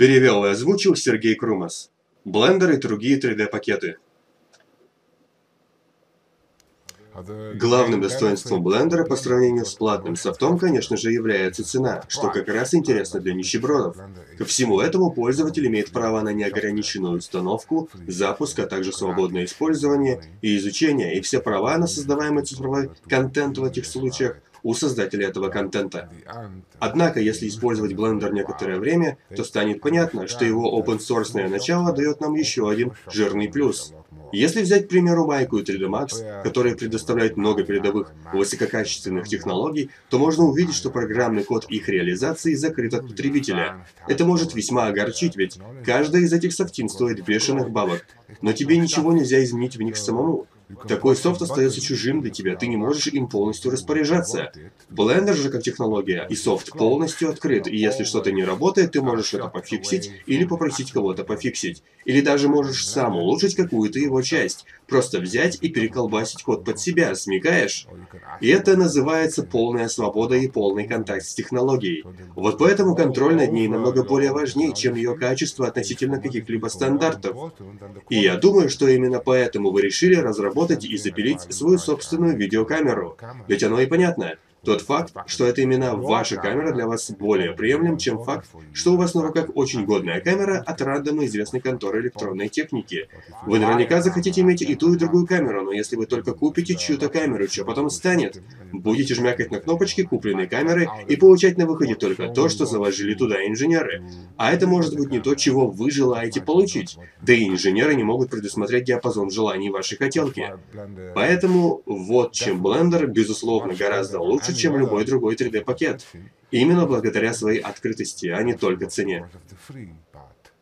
Перевел и озвучил Сергей Крумас. Blender и другие 3D-пакеты. Главным достоинством Blender по сравнению с платным софтом, конечно же, является цена, что как раз интересно для нищебродов. Ко всему этому пользователь имеет право на неограниченную установку, запуск, а также свободное использование и изучение, и все права на создаваемый цифровой контент в этих случаях у создателя этого контента. Однако, если использовать Blender некоторое время, то станет понятно, что его open-source начало дает нам еще один жирный плюс. Если взять, к примеру, Майку и 3D Max, которые предоставляют много передовых высококачественных технологий, то можно увидеть, что программный код их реализации закрыт от потребителя. Это может весьма огорчить, ведь каждая из этих софтин стоит бешеных бабок, но тебе ничего нельзя изменить в них самому. Такой софт остается чужим для тебя, ты не можешь им полностью распоряжаться. Blender же как технология и софт полностью открыт, и если что-то не работает, ты можешь это пофиксить или попросить кого-то пофиксить. Или даже можешь сам улучшить какую-то его часть. Просто взять и переколбасить код под себя, смекаешь? И это называется полная свобода и полный контакт с технологией. Вот поэтому контроль над ней намного более важнее, чем ее качество относительно каких-либо стандартов. И я думаю, что именно поэтому вы решили разработать и запилить свою собственную видеокамеру. Ведь оно и понятно. Тот факт, что это именно ваша камера, для вас более приемлем, чем факт, что у вас на руках очень годная камера от рандомно известной конторы электронной техники. Вы наверняка захотите иметь и ту, и другую камеру, но если вы только купите чью-то камеру, что потом станет? Будете жмякать на кнопочки купленной камеры и получать на выходе только то, что заложили туда инженеры. А это может быть не то, чего вы желаете получить. Да и инженеры не могут предусмотреть диапазон желаний вашей хотелки. Поэтому вот чем Blender, безусловно, гораздо лучше, чем любой другой 3D-пакет. Именно благодаря своей открытости, а не только цене.